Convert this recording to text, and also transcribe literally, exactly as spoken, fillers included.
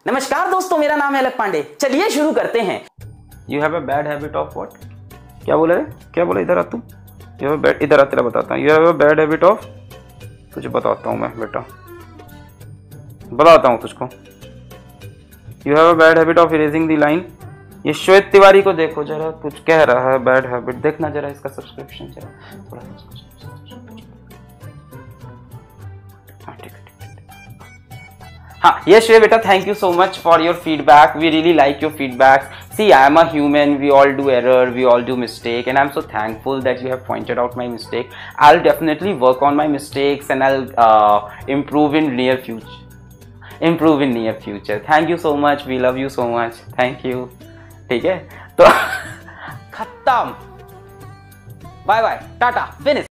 नमस्कार दोस्तों, मेरा नाम है अलक पांडे। चलिए शुरू करते हैं। You have a bad habit of what? क्या बोला रे? क्या बोला? इधर आ तू। यू हैव बैड, इधर आ, तेरा बताता हूँ। You have a bad habit of, तुझे बताता हूँ मैं बेटा, बताता हूँ तुझको। You have a bad habit of erasing the line. ये श्वेत तिवारी को देखो जरा, कुछ कह रहा है बैड हैबिट। देखना जरा इसका सब्सक्रिप्शन जरा थोड़ा। हाँ ठीक है। हाँ, yes Shreya beta, thank you so much for your feedback. We really like your feedback. See, I am a human. We all do error. We all do mistake, and I'm so thankful that you have pointed out my mistake. I'll definitely work on my mistakes, and I'll uh, improve in near future. Improve in near future. Thank you so much. We love you so much. Thank you. ठीक है, तो खत्म। Bye bye, tata, finish.